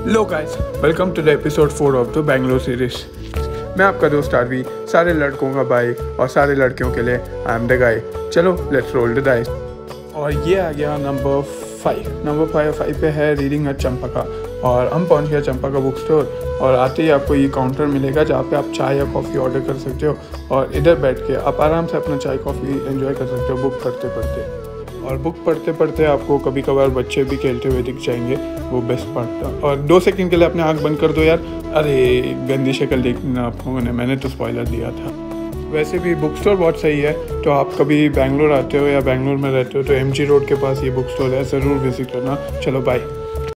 Low guys, welcome to the episode 4 of the Bangalore series. मैं आपका दोस्त आरवी, सारे लड़कों का भाई और सारे लड़कियों के लिए आई एम द गाय। चलो लेट्स रोल द डाइस। और ये आ गया नंबर 5 पे है रीडिंग एट चंपाका। और हम पहुंच गए चंपाका बुक स्टोर और आते ही आपको ये काउंटर मिलेगा जहाँ पे आप चाय या कॉफ़ी ऑर्डर कर सकते हो और इधर बैठ के आप आराम से अपना चाय कॉफ़ी एंजॉय कर सकते हो बुक पढ़ते पढ़ते। और बुक पढ़ते पढ़ते आपको कभी कभार बच्चे भी खेलते हुए दिख जाएंगे, वो बेस्ट पार्ट था। और 2 सेकंड के लिए अपने आँख बंद कर दो यार। अरे गंदी शक्ल देखना आप लोगों ने, मैंने तो स्पॉइलर दिया था। वैसे भी बुक स्टोर बहुत सही है, तो आप कभी बैंगलोर आते हो या बैंगलोर में रहते हो तो MG रोड के पास ये बुक स्टोर है, ज़रूर विजिट करना। चलो बाय।